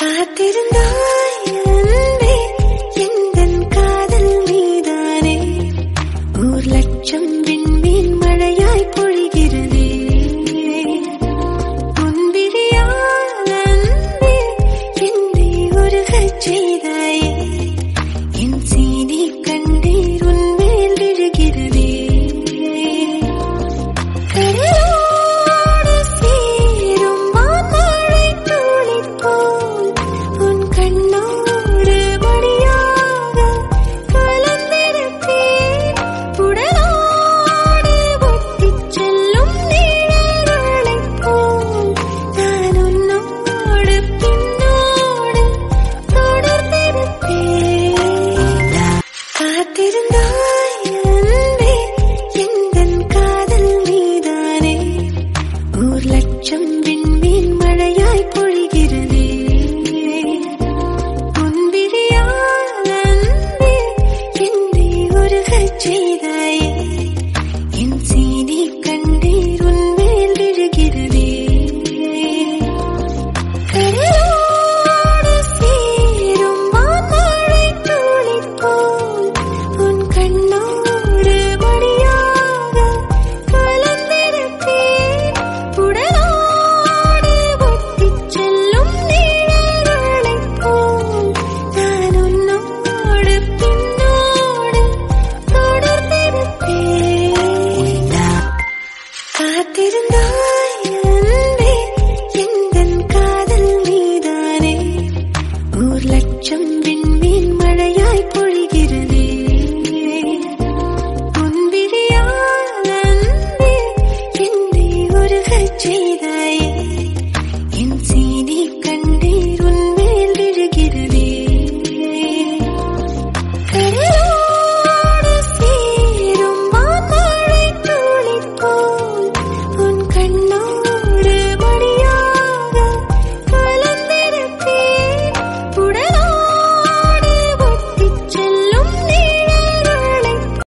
காத்திருந்தாய் அன்பே எந்தன் காதல் மீதானே ஊர் லட்சம் விண்மீன் மழையாய் பொழிகிறதே பொன்விழியால் அன்பே என்னை உருகச் செய்தாயே என் சீனி கண்ணீர் உன்மேல் விழுகிறதே கடலோடு சேரும் வான்மழை துளி போல் உன் கண்ணோடு மடியாக கலந்திருப்பேன் உடலோடு ஒட்டிச் செல்லும் நிழல்களைப் போல் நான் உன்னோடு பின்னோடு தொடர்ந்திருப்பேன் காத்திருந்தாய் அன்பே எந்தன் காதல் மீதானே ஊர் லட்சம் விண்மீன் மழையாய் பொழிகிறதே பொன்விழியால் அன்பே என்னை உருகச் செய்தாயே என் சீனி கண்ணீர் உன்மேல் விழுகிறதே கடலோடு சேரும் வான்மழை துளி போல் உன் கண்ணோடு மடியாக கலந்திருப்பேன் உடலோடு ஒட்டிச் செல்லும் நிழல்களைப் போல் நான் உன்னோடு பின்னோடு தொடர்ந்திருப்பேன் காத்திருந்தாய் அன்பே எந்தன் காதல் மீதானே ஊர் லட்சம் விண்மீன் மழையாய் பொழிகிறதே பொன்விழியால் அன்பே என்னை உருகச் செய்தாயே என் சீனி கண்ணீர் உன்மேல் விழுகிறதே